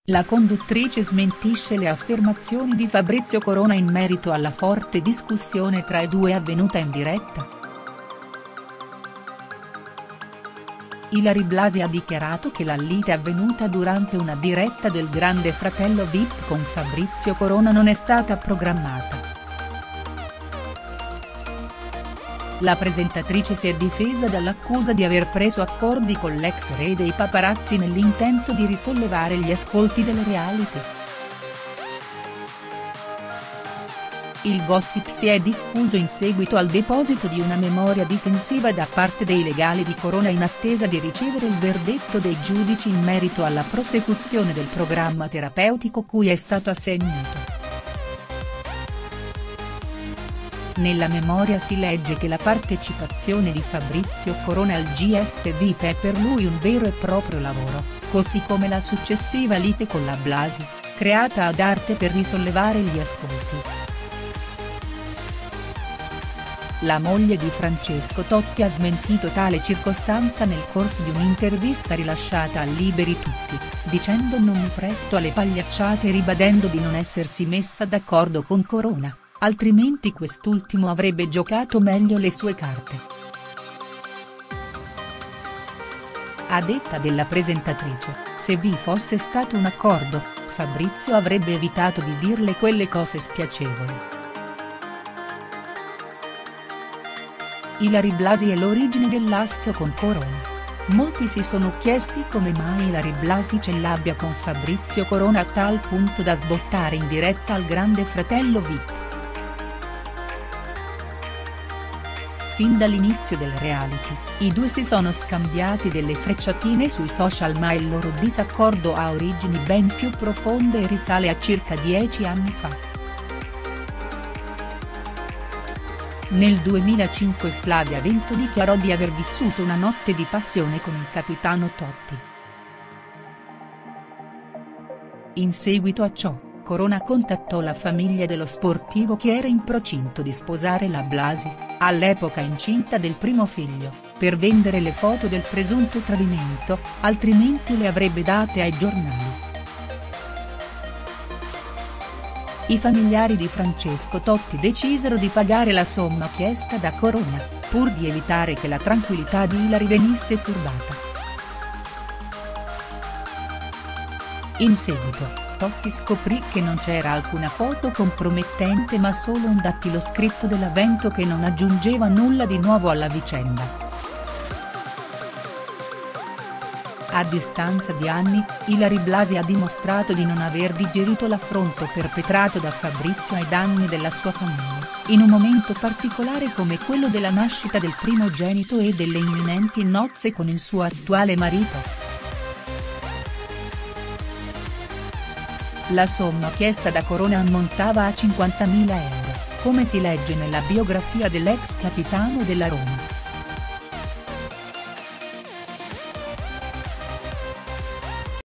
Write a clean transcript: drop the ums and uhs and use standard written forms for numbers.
La conduttrice smentisce le affermazioni di Fabrizio Corona in merito alla forte discussione tra i due avvenuta in diretta. Ilary Blasi ha dichiarato che la lite avvenuta durante una diretta del Grande Fratello VIP con Fabrizio Corona non è stata programmata. La presentatrice si è difesa dall'accusa di aver preso accordi con l'ex re dei paparazzi nell'intento di risollevare gli ascolti del reality. Il gossip si è diffuso in seguito al deposito di una memoria difensiva da parte dei legali di Corona in attesa di ricevere il verdetto dei giudici in merito alla prosecuzione del programma terapeutico cui è stato assegnato. Nella memoria si legge che la partecipazione di Fabrizio Corona al GF VIP è per lui un vero e proprio lavoro, così come la successiva lite con la Blasi, creata ad arte per risollevare gli ascolti. La moglie di Francesco Totti ha smentito tale circostanza nel corso di un'intervista rilasciata a Liberi Tutti, dicendo non mi presto alle pagliacciate e ribadendo di non essersi messa d'accordo con Corona, altrimenti quest'ultimo avrebbe giocato meglio le sue carte. A detta della presentatrice, se vi fosse stato un accordo, Fabrizio avrebbe evitato di dirle quelle cose spiacevoli. Ilary Blasi e l'origine dell'astio con Corona. Molti si sono chiesti come mai Ilary Blasi ce l'abbia con Fabrizio Corona a tal punto da sbottare in diretta al Grande Fratello VIP. Fin dall'inizio del reality, i due si sono scambiati delle frecciatine sui social ma il loro disaccordo ha origini ben più profonde e risale a circa 10 anni fa. Nel 2005 Flavia Vento dichiarò di aver vissuto una notte di passione con il capitano Totti. In seguito a ciò, Corona contattò la famiglia dello sportivo che era in procinto di sposare la Blasi, all'epoca incinta del primo figlio, per vendere le foto del presunto tradimento, altrimenti le avrebbe date ai giornali. I familiari di Francesco Totti decisero di pagare la somma chiesta da Corona, pur di evitare che la tranquillità di Ilary venisse turbata. In seguito, Totti scoprì che non c'era alcuna foto compromettente ma solo un dattiloscritto della Vento che non aggiungeva nulla di nuovo alla vicenda. A distanza di anni, Ilary Blasi ha dimostrato di non aver digerito l'affronto perpetrato da Fabrizio ai danni della sua famiglia, in un momento particolare come quello della nascita del primogenito e delle imminenti nozze con il suo attuale marito. La somma chiesta da Corona ammontava a 50.000 euro, come si legge nella biografia dell'ex capitano della Roma.